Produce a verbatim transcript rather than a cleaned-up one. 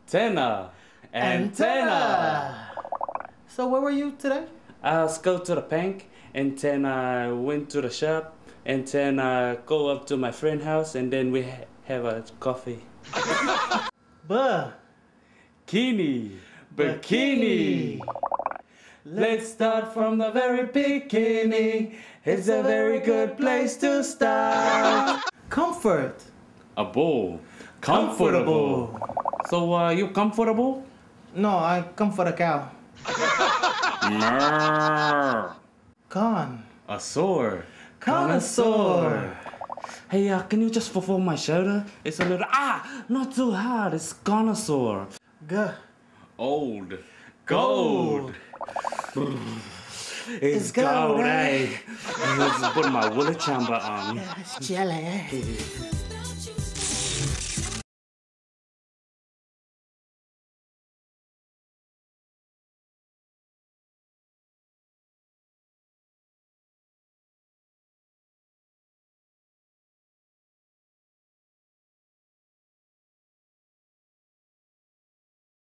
Antenna. Antenna. So where were you today? I was go to the bank, and then I went to the shop, and then I go up to my friend's house, and then we ha have a coffee. Buh. Bikini. Bikini. Let's start from the very beginning. It's a very good place to start. Comfort. A bowl. Comfortable. So, uh, you comfortable? No, I come for the cow. Con. A sore. Connoisseur. Hey, uh, can you just fulfill my shoulder? It's a little, ah, not too hard. It's connoisseur. G. Old. Gold. It's gold, gold, eh? eh? Let's put my woolly chamber on. It's jelly, eh?